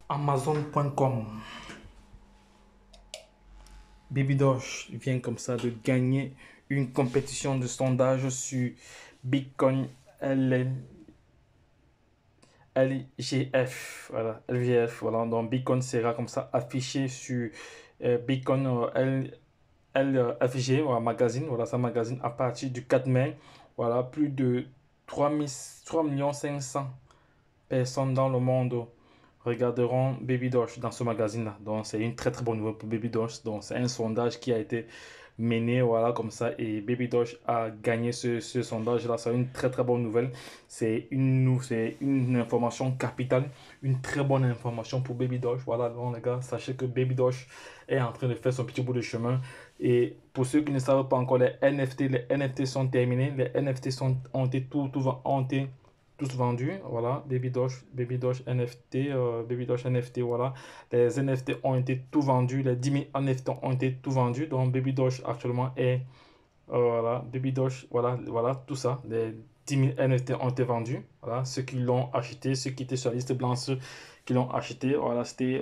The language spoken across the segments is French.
Amazon.com. Babydosh vient comme ça de gagner une compétition de sondage sur Bitcoin LGF. Voilà, LGF. Voilà, donc Bitcoin sera comme ça affiché sur Bitcoin LFG, voilà, magazine. Voilà, ça magazine à partir du 4 mai. Voilà, plus de 3 500 000 personnes dans le monde regarderont Baby Dosh dans ce magazine-là. Donc, c'est une très très bonne nouvelle pour Baby Dosh. Donc, c'est un sondage qui a été mené, voilà, comme ça. Et Baby Dosh a gagné ce sondage-là. C'est une très très bonne nouvelle. C'est une information capitale, une très bonne information pour Baby Dosh. Voilà, donc les gars, sachez que Baby Dosh est en train de faire son petit bout de chemin. Et pour ceux qui ne savent pas encore, les NFT sont terminés. Les NFT ont été ont été tous vendus, voilà, Baby Dosh NFT, Baby Dosh NFT, voilà. Les NFT ont été tout vendus, les 10 000 NFT ont été tout vendus, donc Baby Dosh actuellement est, voilà, Baby Dosh, voilà, voilà, tout ça, les 10 000 NFT ont été vendus, voilà, ceux qui l'ont acheté, ceux qui étaient sur la liste blanche, ceux qui l'ont acheté, voilà,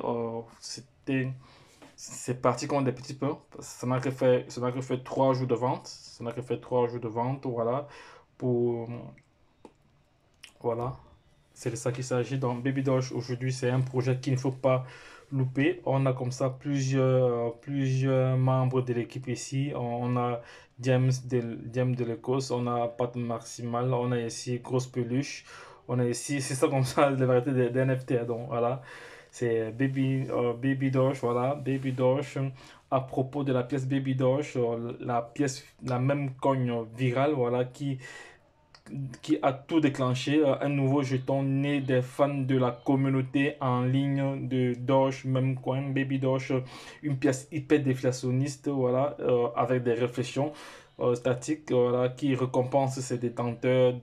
c'est parti comme des petits pains, ça n'a que fait 3 jours de vente, ça n'a que fait 3 jours de vente, voilà, pour, voilà. C'est de ça qu'il s'agit. Dans Baby Dosh, aujourd'hui, c'est un projet qu'il ne faut pas louper. On a comme ça plusieurs membres de l'équipe ici. On a James de l'Écosse, on a Pat Maximal, on a ici Grosse Peluche, on a ici, c'est ça comme ça, la variété des NFT. Donc voilà, c'est Baby Dosh, voilà, Baby Dosh. À propos de la pièce Baby Dosh, la même cogne virale, voilà, qui a tout déclenché, un nouveau jeton né des fans de la communauté en ligne de Doge, même coin, Baby Doge, une pièce hyper déflationniste, voilà, avec des réflexions statiques, voilà, qui récompense ses détenteurs,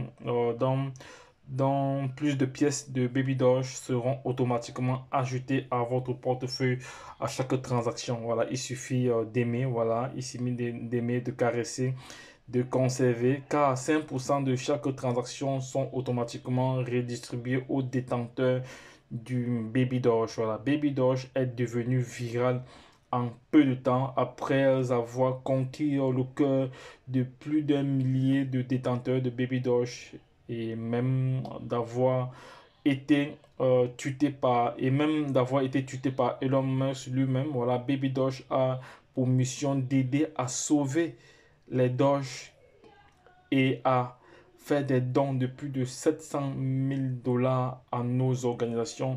dont plus de pièces de Baby Doge seront automatiquement ajoutées à votre portefeuille à chaque transaction. Voilà, il suffit d'aimer, voilà, il suffit d'aimer, de caresser, de conserver, car 5% de chaque transaction sont automatiquement redistribués aux détenteurs du Baby Doge. Voilà, Baby Doge est devenu viral en peu de temps après avoir conquis le cœur de plus d'un millier de détenteurs de Baby Doge et même d'avoir été tuté par Elon Musk lui-même. Voilà, Baby Doge a pour mission d'aider à sauver les Doge et à faire des dons de plus de 700 000 $ à nos organisations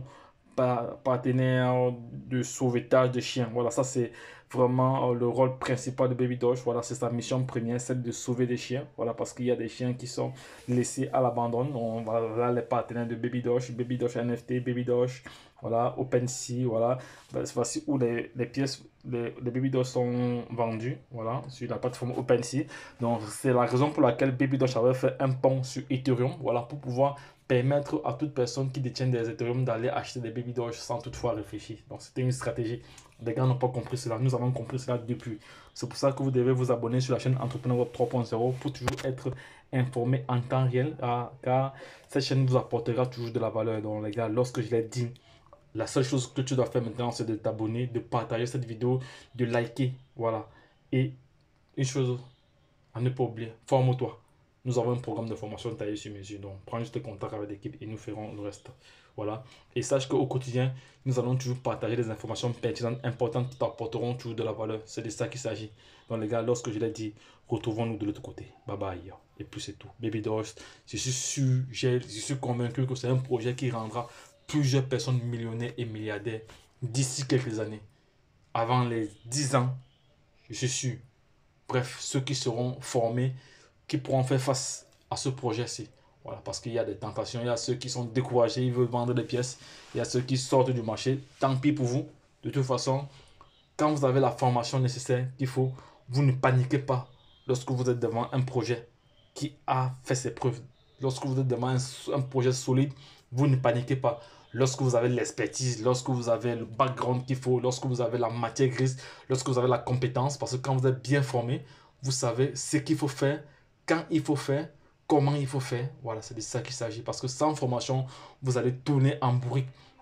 partenaires de sauvetage de chiens. Voilà, ça c'est vraiment le rôle principal de Baby Doge. Voilà, c'est sa mission première, celle de sauver des chiens. Voilà, parce qu'il y a des chiens qui sont laissés à l'abandon. On va là les partenaires de Baby Doge NFT, Baby Doge, voilà, OpenSea, voilà. Voici où les pièces, les Baby Doge sont vendues, voilà, sur la plateforme OpenSea. Donc, c'est la raison pour laquelle Baby Doge avait fait un pont sur Ethereum, voilà, pour pouvoir permettre à toute personne qui détient des Ethereum d'aller acheter des Baby Doge sans toutefois réfléchir. Donc, c'était une stratégie. Les gars n'ont pas compris cela. Nous avons compris cela depuis. C'est pour ça que vous devez vous abonner sur la chaîne Entrepreneur Web 3.0 pour toujours être informé en temps réel, car cette chaîne vous apportera toujours de la valeur. Donc, les gars, lorsque je l'ai dit, la seule chose que tu dois faire maintenant, c'est de t'abonner, de partager cette vidéo, de liker. Voilà. Et une chose à ne pas oublier, forme-toi. Nous avons un programme de formation taillé sur mesure. Donc, prends juste contact avec l'équipe et nous ferons le reste. Voilà. Et sache qu'au quotidien, nous allons toujours partager des informations pertinentes, importantes qui t'apporteront toujours de la valeur. C'est de ça qu'il s'agit. Donc, les gars, lorsque je l'ai dit, retrouvons-nous de l'autre côté. Bye bye. Et puis, c'est tout. Baby Doors, je suis sûr, je suis convaincu que c'est un projet qui rendra plusieurs personnes millionnaires et milliardaires d'ici quelques années. Avant les 10 ans, je suis sûr. Bref, ceux qui seront formés, qui pourront faire face à ce projet-ci. Voilà, parce qu'il y a des tentations, il y a ceux qui sont découragés, ils veulent vendre des pièces, il y a ceux qui sortent du marché, tant pis pour vous. De toute façon, quand vous avez la formation nécessaire qu'il faut, vous ne paniquez pas lorsque vous êtes devant un projet qui a fait ses preuves. Lorsque vous êtes devant un projet solide, vous ne paniquez pas. Lorsque vous avez l'expertise, lorsque vous avez le background qu'il faut, lorsque vous avez la matière grise, lorsque vous avez la compétence, parce que quand vous êtes bien formé, vous savez ce qu'il faut faire, quand il faut faire, comment il faut faire. Voilà, c'est de ça qu'il s'agit. Parce que sans formation, vous allez tourner en bourrique.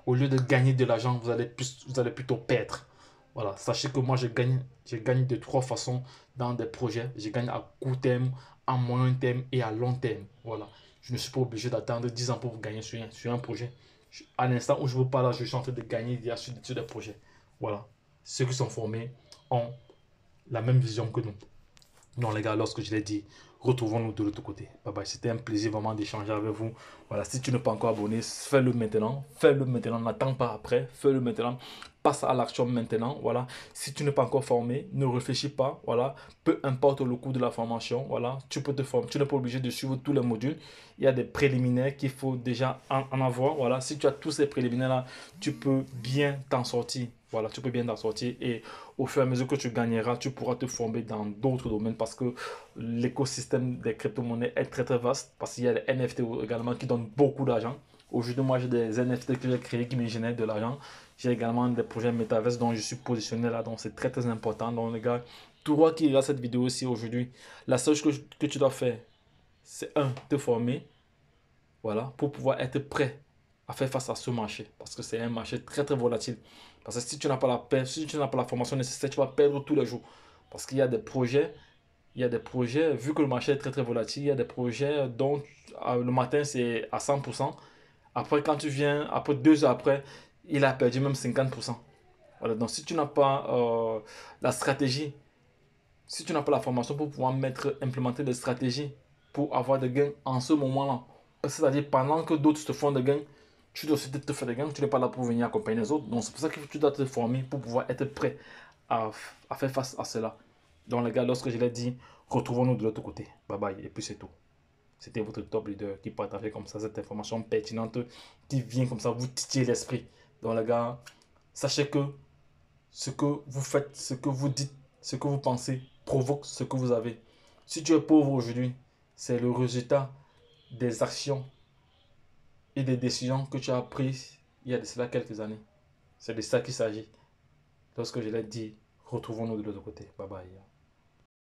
Au lieu de gagner de l'argent, vous allez plutôt perdre. Voilà, sachez que moi, je gagne de trois façons dans des projets. Je gagne à court terme, à moyen terme et à long terme. Voilà, je ne suis pas obligé d'attendre 10 ans pour gagner sur un projet. À l'instant où je vous parle, je suis en train de gagner sur des projets. Voilà, ceux qui sont formés ont la même vision que nous. Non, les gars, lorsque je l'ai dit, retrouvons-nous de l'autre côté. Bye bye. C'était un plaisir vraiment d'échanger avec vous. Voilà, si tu n'es pas encore abonné, fais-le maintenant. Fais-le maintenant. N'attends pas après. Fais-le maintenant. Passe à l'action maintenant. Voilà. Si tu n'es pas encore formé, ne réfléchis pas. Voilà. Peu importe le coût de la formation. Voilà. Tu peux te former. Tu n'es pas obligé de suivre tous les modules. Il y a des préliminaires qu'il faut déjà en avoir. Voilà. Si tu as tous ces préliminaires-là, tu peux bien t'en sortir. Voilà, tu peux bien t'en sortir et au fur et à mesure que tu gagneras, tu pourras te former dans d'autres domaines parce que l'écosystème des crypto-monnaies est très très vaste parce qu'il y a les NFT également qui donnent beaucoup d'argent. Aujourd'hui, moi j'ai des NFT que j'ai créés qui me génèrent de l'argent. J'ai également des projets Metaverse dont je suis positionné là, donc c'est très très important. Donc les gars, toi qui regardes cette vidéo aussi aujourd'hui, la seule chose que tu dois faire, c'est te former, voilà, pour pouvoir être prêt à faire face à ce marché. Parce que c'est un marché très très volatile. Parce que si tu n'as pas si tu n'as pas la formation nécessaire, tu vas perdre tous les jours. Parce qu'il y a des projets, vu que le marché est très très volatile, il y a des projets dont le matin c'est à 100%. Après, quand tu viens, après 2 heures après, il a perdu même 50%. Voilà, donc si tu n'as pas la stratégie, si tu n'as pas la formation pour pouvoir implémenter des stratégies pour avoir des gains en ce moment-là, c'est-à-dire pendant que d'autres te font des gains, tu dois aussi te faire des gains, tu n'es pas là pour venir accompagner les autres. Donc c'est pour ça que tu dois te former pour pouvoir être prêt à, à faire face à cela. Donc les gars, lorsque je l'ai dit, retrouvons-nous de l'autre côté. Bye bye, et puis c'est tout. C'était votre top leader qui partageait comme ça cette information pertinente qui vient comme ça vous titiller l'esprit. Donc les gars, sachez que ce que vous faites, ce que vous dites, ce que vous pensez provoque ce que vous avez. Si tu es pauvre aujourd'hui, c'est le résultat des actions et des décisions que tu as prises il y a de cela quelques années. C'est de ça qu'il s'agit. Lorsque je l'ai dit, retrouvons-nous de l'autre côté. Bye bye.